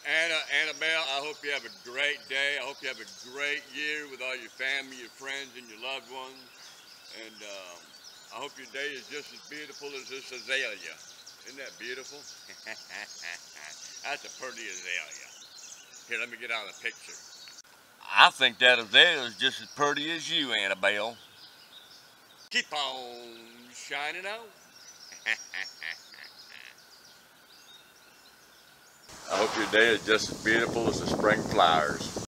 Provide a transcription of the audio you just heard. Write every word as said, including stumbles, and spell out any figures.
Anna, AnnaBelle, I hope you have a great day. I hope you have a great year with all your family, your friends, and your loved ones. And um, I hope your day is just as beautiful as this azalea. Isn't that beautiful? That's a pretty azalea. Here, let me get out a picture. I think that azalea is just as pretty as you, AnnaBelle. Keep on shining on. I hope your day is just as beautiful as the spring flowers.